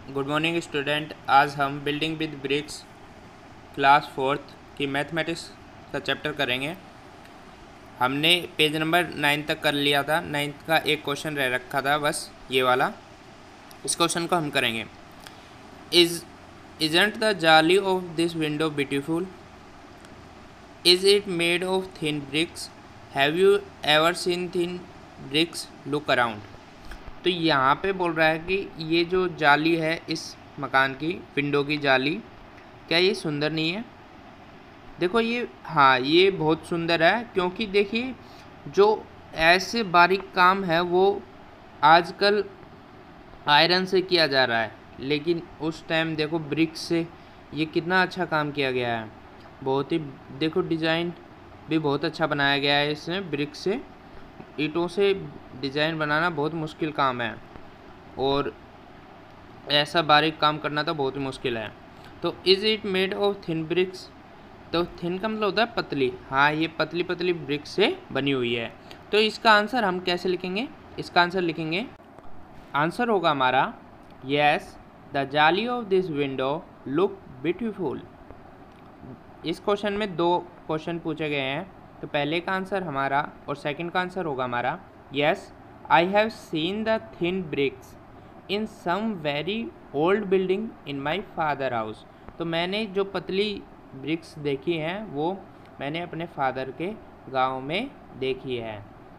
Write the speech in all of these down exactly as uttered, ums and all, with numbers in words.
Good morning student. आज हम building with bricks class fourth की मैथमेटिक्स का चैप्टर करेंगे। हमने पेज नंबर नाइन तक कर लिया था। नाइन्थ का एक क्वेश्चन रह रखा था, बस ये वाला। इस क्वेश्चन को हम करेंगे। Is isn't the jaali of this window beautiful? Is it made of thin bricks? Have you ever seen thin bricks? Look around. तो यहाँ पे बोल रहा है कि ये जो जाली है इस मकान की, विंडो की जाली, क्या ये सुंदर नहीं है? देखो ये, हाँ ये बहुत सुंदर है, क्योंकि देखिए जो ऐसे बारीक काम है वो आजकल आयरन से किया जा रहा है, लेकिन उस टाइम देखो ब्रिक्स से ये कितना अच्छा काम किया गया है। बहुत ही, देखो डिज़ाइन भी बहुत अच्छा बनाया गया है इसमें। ब्रिक्स से, ईंटों से डिज़ाइन बनाना बहुत मुश्किल काम है, और ऐसा बारीक काम करना तो बहुत ही मुश्किल है। तो is it made of thin bricks? तो थिन का मतलब होता है पतली। हाँ, ये पतली पतली ब्रिक्स से बनी हुई है। तो इसका आंसर हम कैसे लिखेंगे? इसका आंसर लिखेंगे, आंसर होगा हमारा yes the jaali of this window look beautiful. इस क्वेश्चन में दो क्वेश्चन पूछे गए हैं, तो पहले का आंसर हमारा और सेकंड का आंसर होगा हमारा yes I have seen the thin bricks in some very old building in my father house. तो मैंने जो पतली ब्रिक्स देखी हैं वो मैंने अपने फादर के गांव में देखी है।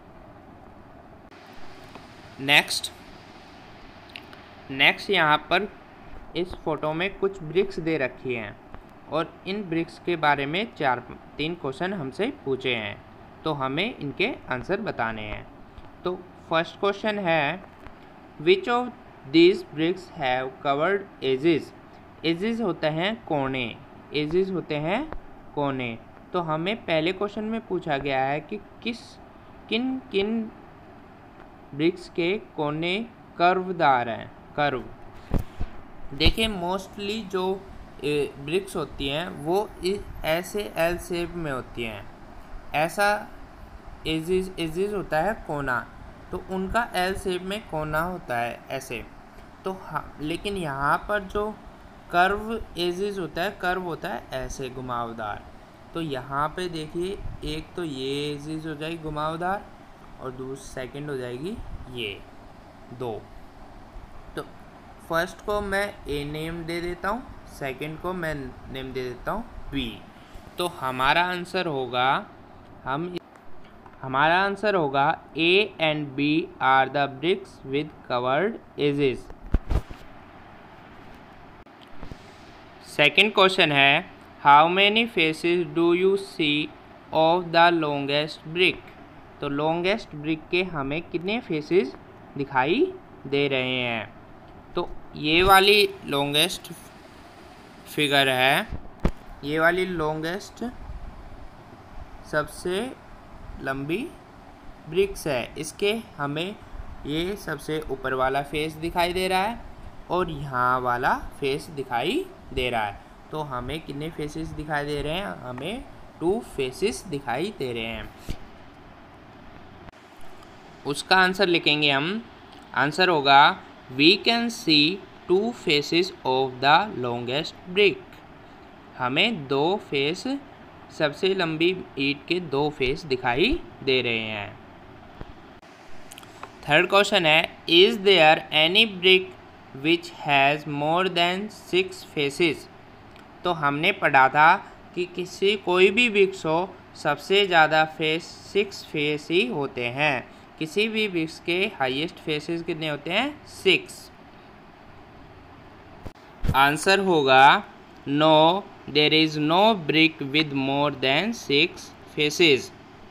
नेक्स्ट नेक्स्ट यहाँ पर इस फोटो में कुछ ब्रिक्स दे रखी हैं, और इन ब्रिक्स के बारे में चार तीन क्वेश्चन हमसे पूछे हैं, तो हमें इनके आंसर बताने हैं। तो फर्स्ट क्वेश्चन है, which of these bricks have covered edges? Edges होते हैं कोने, एजेस होते हैं कोने। तो हमें पहले क्वेश्चन में पूछा गया है कि किस किन किन ब्रिक्स के कोने कर्वदार हैं, कर्व। देखिए मोस्टली जो ब्रिक्स होती हैं वो ऐसे एल शेप में होती हैं, ऐसा एजिज एजिज होता है कोना, तो उनका एल शेप में कोना होता है ऐसे। तो हाँ, लेकिन यहाँ पर जो कर्व एजिज होता है, कर्व होता है ऐसे घुमावदार। तो यहाँ पे देखिए, एक तो ये एजिज हो जाएगी घुमावदार, और दूसरी सेकंड हो जाएगी ये दो। तो फर्स्ट को मैं ए नेम दे देता हूँ, सेकंड को मैं नेम दे देता हूँ बी। तो हमारा आंसर होगा, हम हमारा आंसर होगा A and B are the bricks with covered edges. Second question है, how many faces do you see of the longest brick? तो लॉन्गेस्ट ब्रिक के हमें कितने फेसेस दिखाई दे रहे हैं? तो ये वाली लॉन्गेस्ट फिगर है, ये वाली लॉन्गेस्ट सबसे लंबी ब्रिक्स है। इसके हमें ये सबसे ऊपर वाला फेस दिखाई दे रहा है, और यहाँ वाला फेस दिखाई दे रहा है। तो हमें कितने फेसेस दिखाई दे रहे हैं? हमें टू फेसेस दिखाई दे रहे हैं। उसका आंसर लिखेंगे हम, आंसर होगा we can see two faces of the longest brick. हमें दो फेस, सबसे लंबी ईंट के दो फेस दिखाई दे रहे हैं। थर्ड क्वेश्चन है, is there any brick which has more than six faces? तो हमने पढ़ा था कि किसी कोई भी ब्रिक्स हो, सबसे ज़्यादा फेस सिक्स फेस ही होते हैं। किसी भी ब्रिक्स के हाईएस्ट फेसेस कितने होते हैं? सिक्स। आंसर होगा no, there is no brick with more than six faces.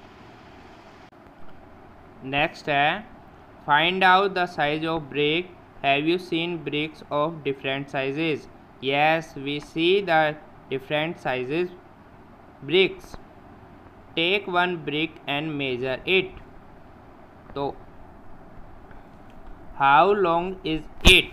Next है, find out the size of brick. Have you seen bricks of different sizes? Yes, we see the different sizes bricks. Take one brick and measure it. तो how long is it?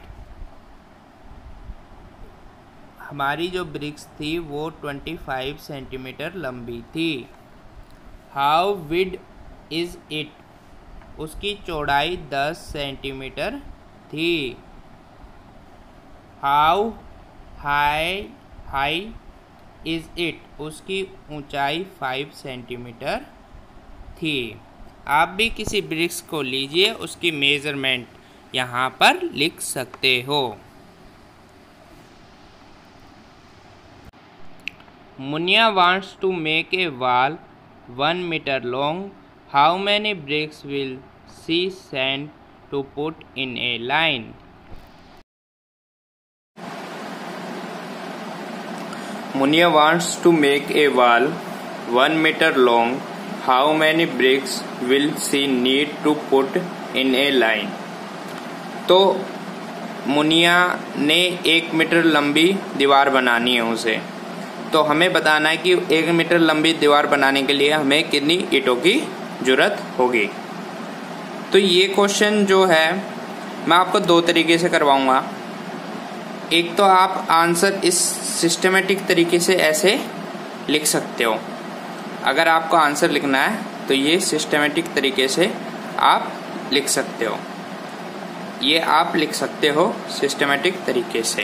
हमारी जो bricks थी वो पच्चीस centimetre लंबी थी। How wide is it? उसकी चौड़ाई दस सेंटीमीटर थी। How high high is it, उसकी ऊंचाई फाइव सेंटीमीटर थी। आप भी किसी ब्रिक्स को लीजिए, उसकी मेजरमेंट यहाँ पर लिख सकते हो। Munia wants to make a wall one metre long, how many bricks will she send to put in a line. Munia wants to make a wall one metre long, how many bricks will she need to put in a line. तो मुनिया ने एक metre लंबी दीवार बनानी है उसे, तो हमें बताना है कि एक मीटर लंबी दीवार बनाने के लिए हमें कितनी ईंटों की जरूरत होगी। तो ये क्वेश्चन जो है मैं आपको दो तरीके से करवाऊंगा। एक तो आप आंसर इस सिस्टमेटिक तरीके से ऐसे लिख सकते हो। अगर आपको आंसर लिखना है तो ये सिस्टमेटिक तरीके से आप लिख सकते हो, ये आप लिख सकते हो सिस्टमेटिक तरीके से।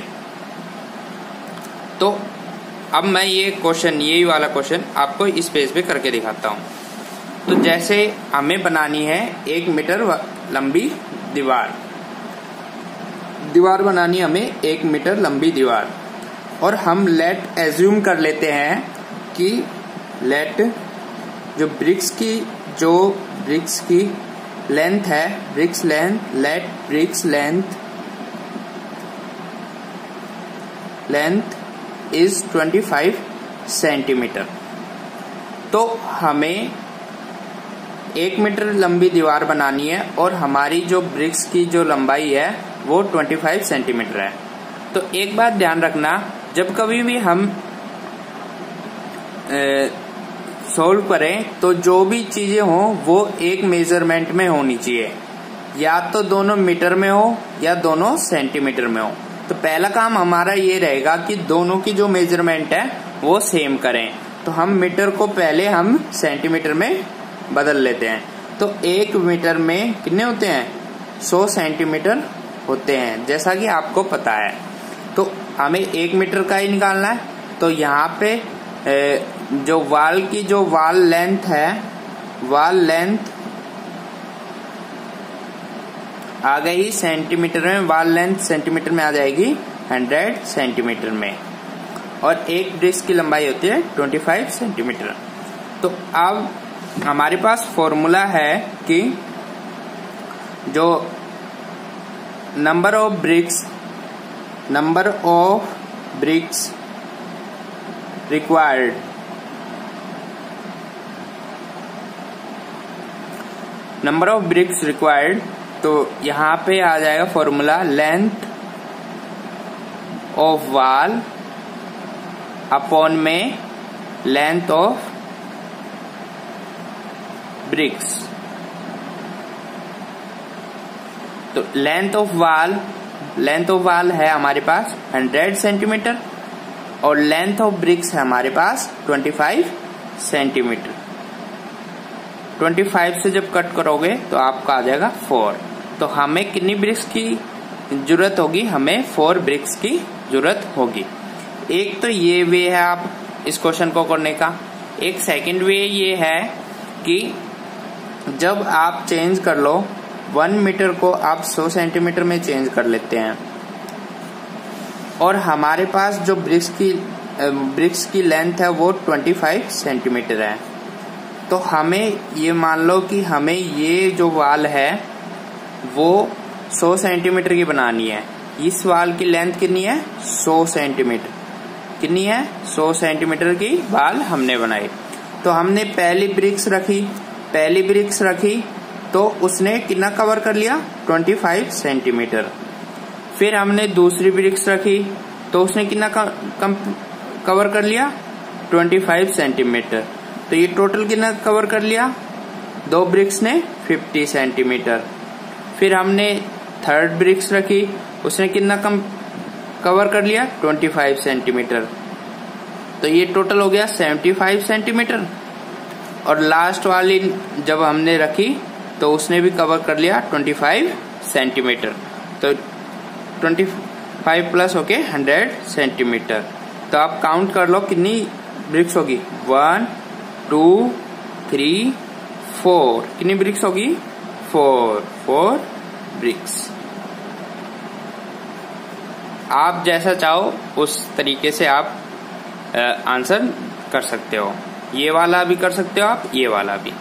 तो अब मैं ये क्वेश्चन, यही वाला क्वेश्चन आपको इस पेज पे करके दिखाता हूँ। तो जैसे हमें बनानी है एक मीटर लंबी दीवार, दीवार बनानी हमें एक मीटर लंबी दीवार, और हम लेट एज्यूम कर लेते हैं कि लेट जो ब्रिक्स की जो ब्रिक्स की लेंथ है, bricks length let bricks length length is twenty five centimetre. तो हमें एक मीटर लंबी दीवार बनानी है और हमारी जो ब्रिक्स की जो लंबाई है वो पच्चीस सेंटीमीटर है। तो एक बात ध्यान रखना, जब कभी भी हम सॉल्व करें तो जो भी चीजें हों वो एक मेजरमेंट में होनी चाहिए, या तो दोनों मीटर में हो या दोनों सेंटीमीटर में हो। तो पहला काम हमारा ये रहेगा कि दोनों की जो मेजरमेंट है वो सेम करें। तो हम मीटर को पहले हम सेंटीमीटर में बदल लेते हैं। तो एक मीटर में कितने होते हैं, सौ सेंटीमीटर होते हैं, जैसा कि आपको पता है। तो हमें एक मीटर का ही निकालना है। तो यहाँ पे जो वाल की जो वाल लेंथ है, वाल लेंथ आ गई सेंटीमीटर में, वाल लेंथ सेंटीमीटर में आ जाएगी हंड्रेड सेंटीमीटर में, और एक ब्रिक्स की लंबाई होती है पच्चीस सेंटीमीटर। तो अब हमारे पास फॉर्मूला है कि जो number of bricks number of bricks required number of bricks required, तो यहाँ पे आ जाएगा formula length of wall upon में लेंथ ऑफ ब्रिक्स। तो length of wall length of wall है हमारे पास हंड्रेड सेंटीमीटर और लेंथ ऑफ ब्रिक्स है हमारे पास पच्चीस सेंटीमीटर। पच्चीस से जब कट करोगे तो आपका आ जाएगा फोर। तो हमें कितनी ब्रिक्स की जरूरत होगी, हमें फोर ब्रिक्स की जरूरत होगी। एक तो ये वे है आप इस क्वेश्चन को करने का। एक सेकंड वे ये है कि जब आप चेंज कर लो वन मीटर को आप सौ सेंटीमीटर में चेंज कर लेते हैं, और हमारे पास जो ब्रिक्स की ब्रिक्स की लेंथ है वो पच्चीस सेंटीमीटर है। तो हमें ये मान लो कि हमें ये जो वाल है वो सौ सेंटीमीटर की बनानी है। इस वाल की लेंथ कितनी है, सौ सेंटीमीटर। कितनी है, सौ सेंटीमीटर की वाल हमने बनाई। तो हमने पहली ब्रिक्स रखी पहली ब्रिक्स रखी तो उसने कितना कवर कर लिया, पच्चीस सेंटीमीटर। फिर हमने दूसरी ब्रिक्स रखी तो उसने कितना कम कवर कर लिया, पच्चीस सेंटीमीटर। तो ये टोटल कितना कवर कर लिया, दो ब्रिक्स ने पचास सेंटीमीटर। फिर हमने थर्ड ब्रिक्स रखी, उसने कितना कम कवर कर लिया, पच्चीस सेंटीमीटर। तो ये टोटल हो गया पचहत्तर सेंटीमीटर। और लास्ट वाली जब हमने रखी तो उसने भी कवर कर लिया पच्चीस सेंटीमीटर। तो ट्वेंटी फाइव प्लस होके हंड्रेड सेंटीमीटर। तो आप काउंट कर लो कितनी ब्रिक्स होगी, वन टू थ्री फोर, कितनी ब्रिक्स होगी, फोर, फोर ब्रिक्स। आप जैसा चाहो उस तरीके से आप आंसर कर सकते हो, ये वाला भी कर सकते हो आप, ये वाला भी।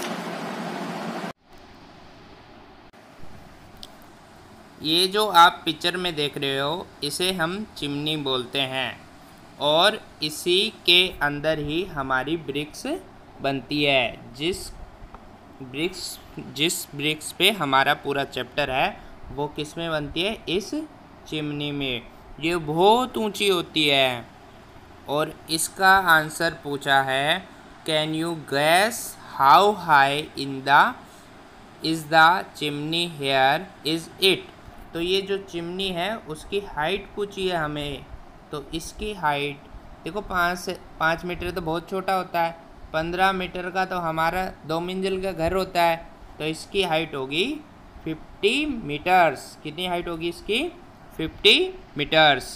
ये जो आप पिक्चर में देख रहे हो इसे हम चिमनी बोलते हैं और इसी के अंदर ही हमारी ब्रिक्स बनती है। जिस ब्रिक्स जिस ब्रिक्स पे हमारा पूरा चैप्टर है वो किस में बनती है, इस चिमनी में। ये बहुत ऊंची होती है और इसका आंसर पूछा है, can you guess how high in the is the chimney here is it. तो ये जो चिमनी है उसकी हाइट पूछी है हमें, तो इसकी हाइट देखो पाँच से पाँच मीटर तो बहुत छोटा होता है, पंद्रह मीटर का तो हमारा दो मंजिल का घर होता है, तो इसकी हाइट होगी फिफ्टी मीटर्स। कितनी हाइट होगी इसकी, फिफ्टी मीटर्स।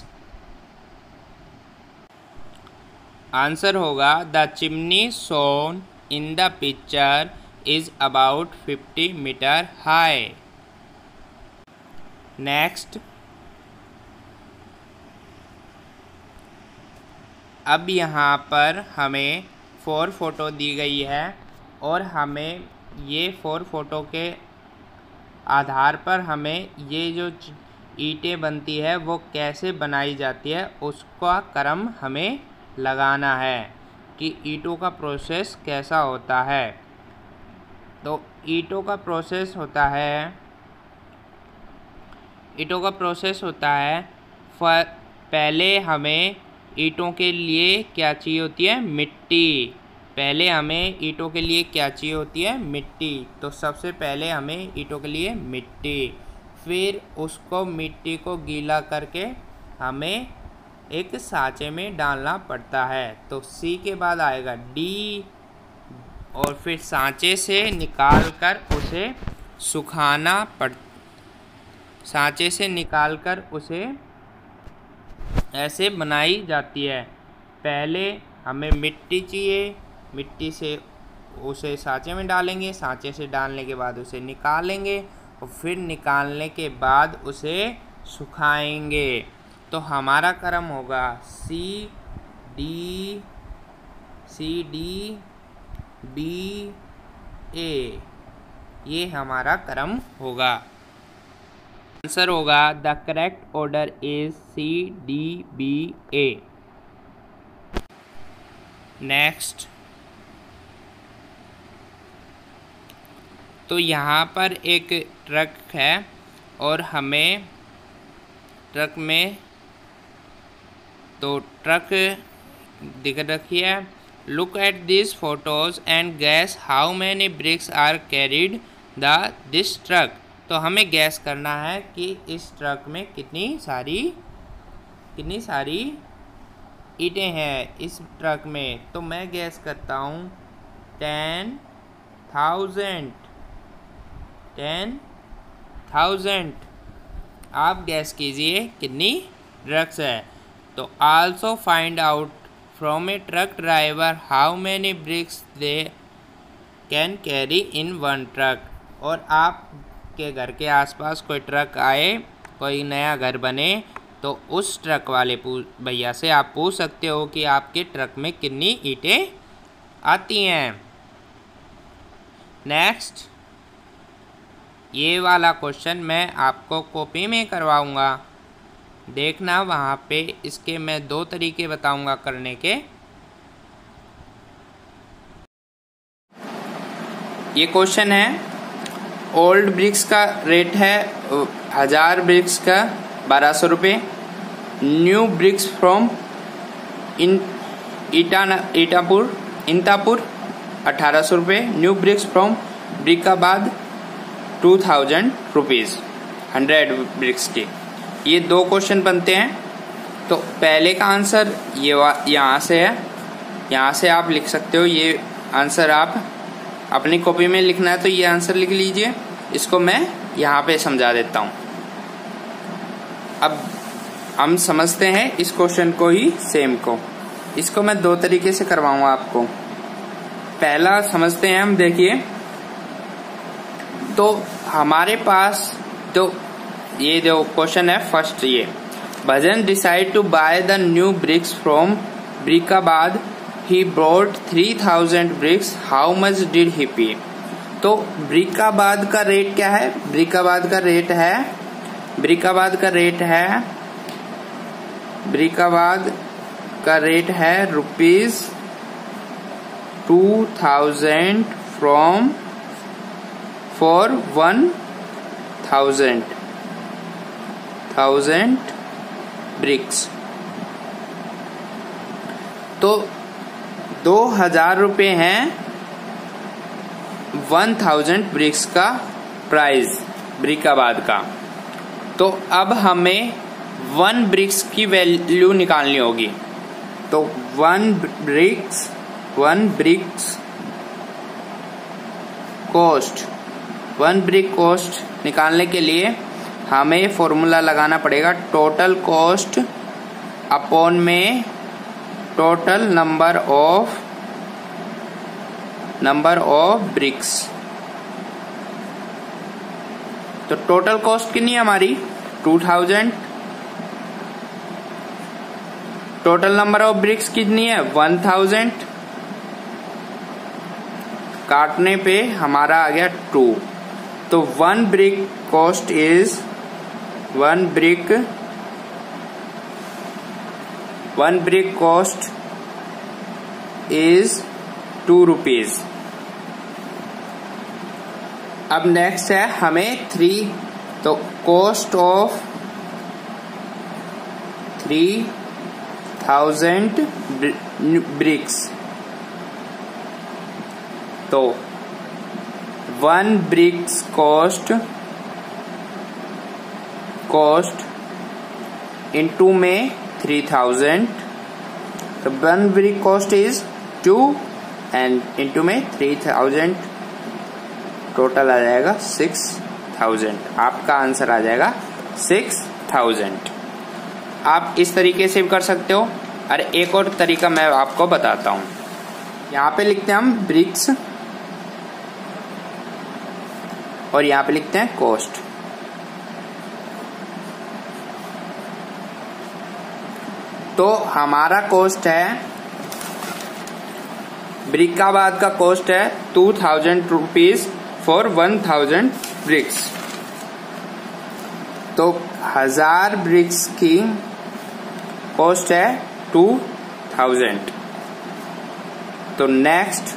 आंसर होगा the chimney shown in the picture is about fifty metre high. Next, अब यहाँ पर हमें फोर फोटो दी गई है और हमें ये फोर फोटो के आधार पर हमें ये जो ईंटें बनती है वो कैसे बनाई जाती है उसका क्रम हमें लगाना है कि ईंटों का प्रोसेस कैसा होता है। तो ईंटों का प्रोसेस होता है ईंटों का प्रोसेस होता है पहले हमें ईंटों के लिए क्या चाहिए होती है, मिट्टी। पहले हमें ईंटों के लिए क्या चाहिए होती है, मिट्टी। तो सबसे पहले हमें ईंटों के लिए मिट्टी, फिर उसको मिट्टी को गीला करके हमें एक सांचे में डालना पड़ता है। तो सी के बाद आएगा डी, और फिर सांचे से निकाल कर उसे सुखाना पड़ सांचे से निकालकर उसे ऐसे बनाई जाती है। पहले हमें मिट्टी चाहिए, मिट्टी से उसे सांचे में डालेंगे, सांचे से डालने के बाद उसे निकालेंगे और फिर निकालने के बाद उसे सुखाएंगे। तो हमारा क्रम होगा C D C D B A, ये हमारा क्रम होगा। आंसर होगा the correct order is C D B A. Next, तो यहाँ पर एक ट्रक है और हमें ट्रक में तो ट्रक दिख रखी है। Look at this photos and guess how many bricks are carried the this truck. तो हमें गैस करना है कि इस ट्रक में कितनी सारी कितनी सारी ईंटें हैं इस ट्रक में। तो मैं गैस करता हूँ टेन थाउजेंड टेन थाउजेंड। आप गैस कीजिए कितनी ट्रक्स है। तो also find out from a truck driver how many bricks they can carry in one truck. और आप के घर के आसपास कोई ट्रक आए, कोई नया घर बने, तो उस ट्रक वाले भैया से आप पूछ सकते हो कि आपके ट्रक में कितनी ईंटें आती हैं। नेक्स्ट, ये वाला क्वेश्चन मैं आपको कॉपी में करवाऊंगा, देखना वहाँ पे। इसके मैं दो तरीके बताऊंगा करने के। ये क्वेश्चन है, ओल्ड ब्रिक्स का रेट है हजार ब्रिक्स का बारह सौ रुपये, न्यू ब्रिक्स फ्रॉम इन ईटाना ईटापुर इंतापुर अठारह सौ रुपये, new bricks from Brickabad two thousand rupees hundred bricks के। ये दो क्वेश्चन बनते हैं। तो पहले का आंसर ये यहाँ से है, यहाँ से आप लिख सकते हो। ये आंसर आप अपनी कॉपी में लिखना है तो ये आंसर लिख लीजिए। इसको मैं यहाँ पे समझा देता हूँ। अब हम समझते हैं इस क्वेश्चन को ही सेम को। इसको मैं दो तरीके से करवाऊंगा आपको। पहला समझते हैं हम, देखिए तो हमारे पास तो ये जो क्वेश्चन है फर्स्ट, ये Bhajan decide to buy the new bricks from Brickabad, he brought three thousand bricks, how much did he pay. तो ब्रिकाबाद का रेट क्या है? ब्रिकाबाद का रेट है ब्रिकाबाद का रेट है ब्रिकाबाद का रेट है rupees two thousand from for one thousand thousand bricks. तो दो हजार रुपये हैं वन थाउजेंड ब्रिक्स का प्राइस ब्रिकाबाद का। तो अब हमें वन ब्रिक्स की वैल्यू निकालनी होगी। तो one bricks one bricks cost one brick cost निकालने के लिए हमें फॉर्मूला लगाना पड़ेगा टोटल कॉस्ट अपॉन में total number of number of bricks. तो टोटल कॉस्ट कितनी है हमारी? Two thousand. Total number of bricks कितनी है? One thousand. काटने पे हमारा आ गया टू। तो one brick cost is one brick one brick cost is two rupees. अब नेक्स्ट है हमें थ्री। तो cost of three thousand bricks. तो one bricks cost cost into में थ्री थाउजेंड। तो one brick cost is two and into में three thousand, total आ जाएगा सिक्स थाउजेंड। आपका आंसर आ जाएगा सिक्स थाउजेंड। आप इस तरीके से भी कर सकते हो। और एक और तरीका मैं आपको बताता हूं। यहाँ पे लिखते हैं हम ब्रिक्स और यहाँ पे लिखते हैं कॉस्ट। तो हमारा कॉस्ट है, ब्रिकाबाद का कॉस्ट है two thousand rupees for one thousand bricks. तो हजार ब्रिक्स की कॉस्ट है टू थाउजेंड। तो नेक्स्ट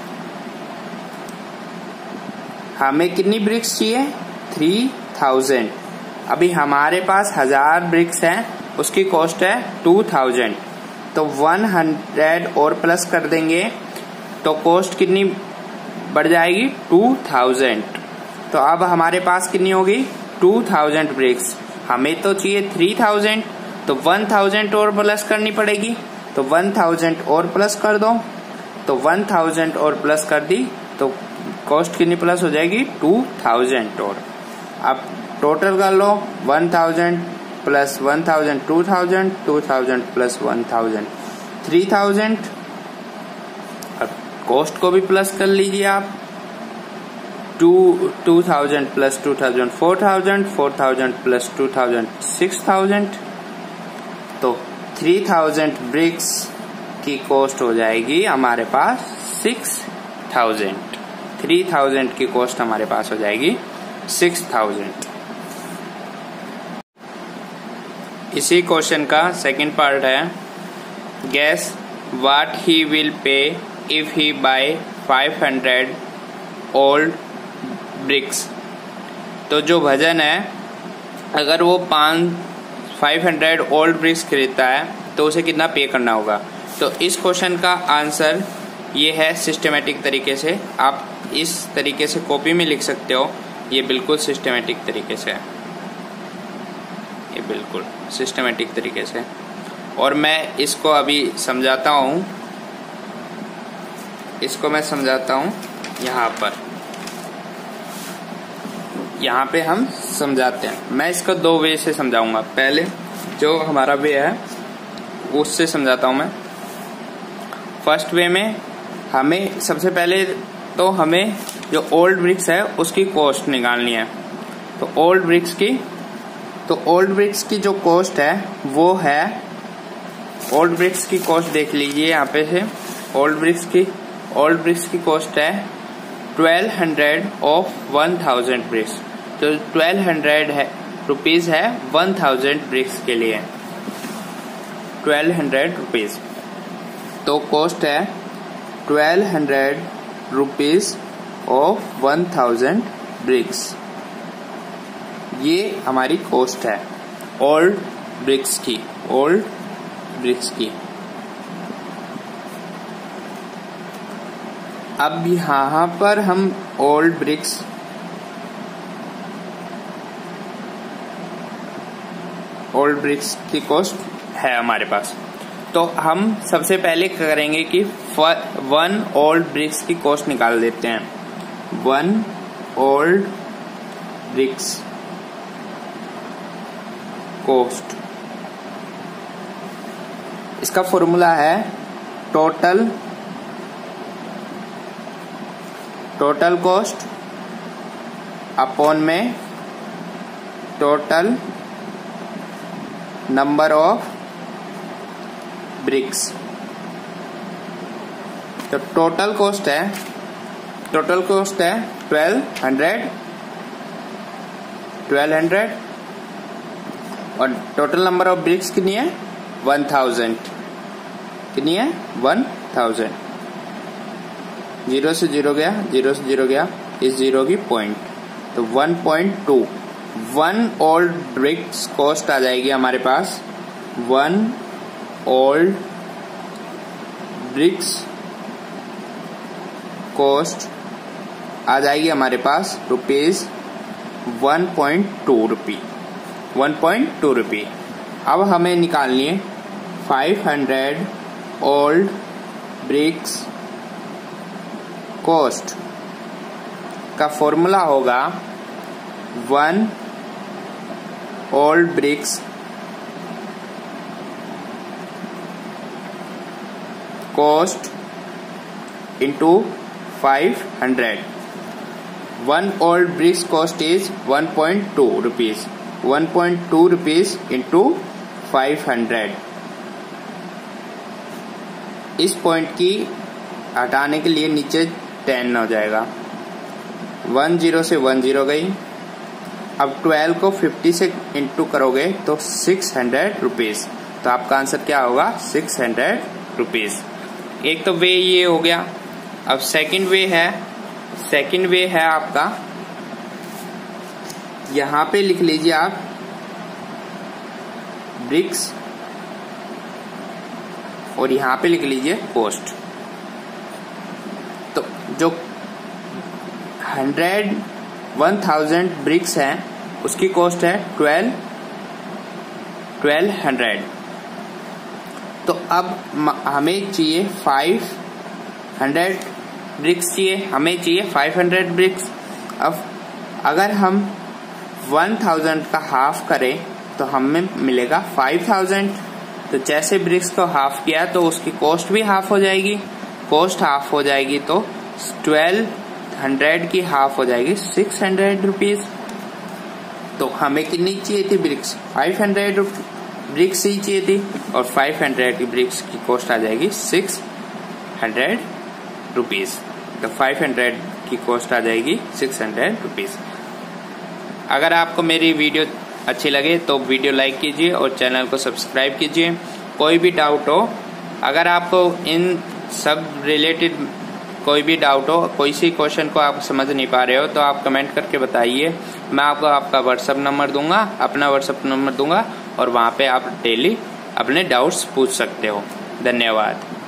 हमें कितनी ब्रिक्स चाहिए? Three thousand. अभी हमारे पास हजार ब्रिक्स हैं, उसकी कॉस्ट है टू थाउजेंड। तो वन हंड्रेड और प्लस कर देंगे तो कॉस्ट कितनी बढ़ जाएगी? Two thousand. तो अब हमारे पास कितनी होगी? Two thousand bricks. हमें तो चाहिए थ्री थाउजेंड, तो वन थाउजेंड और प्लस करनी पड़ेगी। तो वन थाउजेंड और प्लस कर दो। तो वन थाउजेंड और प्लस कर दी तो कॉस्ट कितनी प्लस हो जाएगी? Two thousand. और अब टोटल कर लो, one thousand plus one thousand two thousand, two thousand plus one thousand three thousand. अब कॉस्ट को भी प्लस कर लीजिए आप। Two two thousand plus two thousand four thousand, four thousand plus two thousand six thousand. तो three thousand bricks की cost हो जाएगी हमारे पास सिक्स थाउजेंड। थ्री थाउजेंड की कॉस्ट हमारे पास हो जाएगी सिक्स थाउजेंड। इसी क्वेश्चन का सेकंड पार्ट है, guess what he will pay if he buy five hundred old bricks. तो जो भजन है, अगर वो पाँच फाइव हंड्रेड ओल्ड ब्रिक्स खरीदता है तो उसे कितना पे करना होगा। तो इस क्वेश्चन का आंसर ये है सिस्टमेटिक तरीके से। आप इस तरीके से कॉपी में लिख सकते हो। ये बिल्कुल सिस्टमेटिक तरीके से है, ये बिल्कुल सिस्टमेटिक तरीके से। और मैं इसको अभी समझाता हूँ, इसको मैं समझाता हूँ यहाँ पर। यहाँ पे हम समझाते हैं। मैं इसको दो वे से समझाऊंगा। पहले जो हमारा वे है उससे समझाता हूँ मैं। फर्स्ट वे में हमें सबसे पहले तो हमें जो ओल्ड ब्रिक्स है उसकी कॉस्ट निकालनी है। तो ओल्ड ब्रिक्स की तो ओल्ड ब्रिक्स की जो कॉस्ट है वो है, ओल्ड ब्रिक्स की कॉस्ट देख लीजिए यहाँ पे से। ओल्ड ब्रिक्स की ओल्ड ब्रिक्स की कॉस्ट है twelve hundred of one thousand bricks. तो ट्वेल्व हंड्रेड है रुपीज है वन थाउजेंड ब्रिक्स के लिए, ट्वेल्व हंड्रेड रुपीज। तो कॉस्ट है twelve hundred rupees of one thousand bricks. ये हमारी कॉस्ट है ओल्ड ब्रिक्स की, ओल्ड ब्रिक्स की। अब यहां पर हम ओल्ड ब्रिक्स ओल्ड ब्रिक्स की कॉस्ट है हमारे पास। तो हम सबसे पहले करेंगे कि वन ओल्ड ब्रिक्स की कॉस्ट निकाल देते हैं। वन ओल्ड ब्रिक्स कॉस्ट, इसका फॉर्मूला है टोटल टोटल कॉस्ट अपॉन में टोटल नंबर ऑफ ब्रिक्स। तो टोटल कॉस्ट है टोटल कॉस्ट है ट्वेल्व हंड्रेड ट्वेल्व हंड्रेड और टोटल नंबर ऑफ ब्रिक्स कितनी है वन थाउजेंड। कितनी है वन थाउजेंड। जीरो से जीरो गया, जीरो से जीरो गया, इस जीरो की पॉइंट, तो one point two. One old bricks cost आ जाएगी हमारे पास, वन ओल्ड ब्रिक्स कॉस्ट आ जाएगी हमारे पास rupees one point two rupee one point two rupee. अब हमें निकालनी है five hundred old bricks cost का फॉर्मूला होगा one old bricks cost into five hundred. One old bricks cost is one point two rupees, one point two rupees into five hundred. इस point की हटाने के लिए नीचे टेन हो जाएगा, वन जीरो से वन जीरो गई। अब ट्वेल्व को फिफ्टी से इंटू करोगे तो सिक्स हंड्रेड रुपीज। तो आपका आंसर क्या होगा सिक्स हंड्रेड रुपीज। एक तो वे ये हो गया। अब सेकंड वे है सेकंड वे है आपका, यहां पे लिख लीजिए आप ब्रिक्स और यहां पे लिख लीजिए कॉस्ट। तो जो हंड्रेड वन थाउजेंड ब्रिक्स है उसकी कॉस्ट है ट्वेल्व ट्वेल्व हंड्रेड। तो अब हमें चाहिए फाइव हंड्रेड ब्रिक्स चाहिए, हमें चाहिए फाइव हंड्रेड ब्रिक्स। अब अगर हम वन थाउजेंड का हाफ करें तो हमें मिलेगा फाइव थाउजेंड। तो जैसे ब्रिक्स को हाफ किया तो उसकी कॉस्ट भी हाफ हो जाएगी, कॉस्ट हाफ हो जाएगी तो ट्वेल्व हंड्रेड की हाफ हो जाएगी सिक्स हंड्रेड रुपीज। तो हमें कितनी चाहिए थी ब्रिक्स, फाइव हंड्रेड ब्रिक्स ही चाहिए थी और फाइव हंड्रेड की ब्रिक्स की कॉस्ट आ जाएगी सिक्स हंड्रेड रुपीज। तो फाइव हंड्रेड की कॉस्ट आ जाएगी सिक्स हंड्रेड रुपीज। अगर आपको मेरी वीडियो अच्छी लगे तो वीडियो लाइक कीजिए और चैनल को सब्सक्राइब कीजिए। कोई भी डाउट हो, अगर आपको इन सब रिलेटेड कोई भी डाउट हो, कोई सी क्वेश्चन को आप समझ नहीं पा रहे हो तो आप कमेंट करके बताइए। मैं आपको आपका व्हाट्सएप नंबर दूंगा, अपना व्हाट्सएप नंबर दूंगा और वहाँ पे आप डेली अपने डाउट्स पूछ सकते हो। धन्यवाद।